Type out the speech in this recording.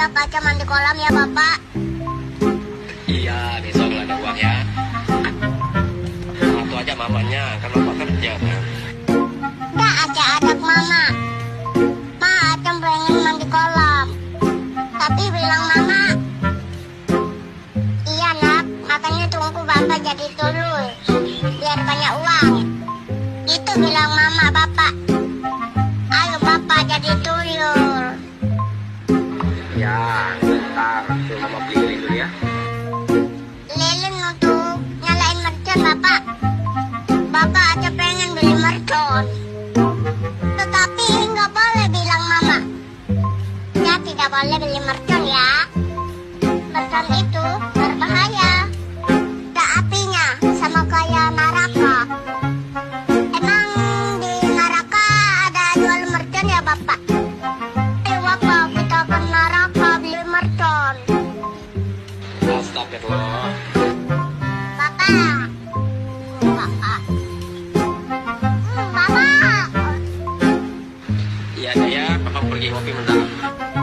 ajak Aca mandi kolam ya Bapak. Iya, besok lagi uang ya. Satu aja mamanya, kan bapak kerja kan. Enggak, Aca ajak Mama. Ma, Aca pengen mandi kolam. Tapi bilang Mama, iya nak, makanya tunggu Bapak jadi tuyul, biar banyak uang. Itu bilang Mama Bapak. Ayo Bapak jadi tuyul. Ya, ntar tuh mama beli dulu ya. Lilin untuk nyalain mercon Bapak. Bapak aja pengen beli mercon. Tetapi nggak boleh bilang Mama. Ya tidak boleh beli mercon ya. Mercon itu berbahaya. Ada apinya sama kayak neraka. Emang di neraka ada jual mercon ya Bapak? Ayo Bapak kita ke neraka beli mercon. Astagfirullah. Bapak. Bapak. Bapak. Iya ya, papa pergi ngopi bentar.